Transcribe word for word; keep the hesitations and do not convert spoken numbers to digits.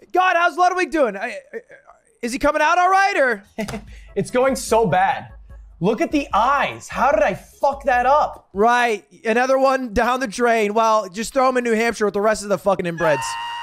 God, how's Ludwig doing? I, I, is he coming out all right, or? It's going so bad. Look at the eyes. How did I fuck that up? Right. Another one down the drain. Well, just throw him in New Hampshire with the rest of the fucking inbreds.